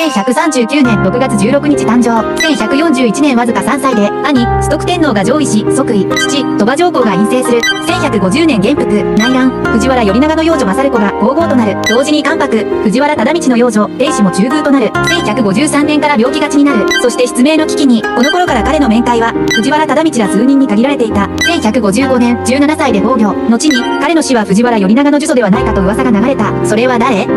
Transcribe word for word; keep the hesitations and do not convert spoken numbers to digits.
せんひゃくさんじゅうきゅうねんろくがつじゅうろくにち誕生。せんひゃくよんじゅういちねんわずかさんさいで、兄、崇徳天皇が上位し、即位。父、鳥羽上皇が院政する。せんひゃくごじゅうねん元服、内乱。藤原頼長の養女政子が皇后となる。同時に関白、藤原忠通の養女、定子も中宮となる。せんひゃくごじゅうさんねんから病気がちになる。そして失明の危機に、この頃から彼の面会は、藤原忠通ら数人に限られていた。せんひゃくごじゅうごねん、じゅうななさいで崩御。後に、彼の死は藤原頼長の呪詛ではないかと噂が流れた。それは誰？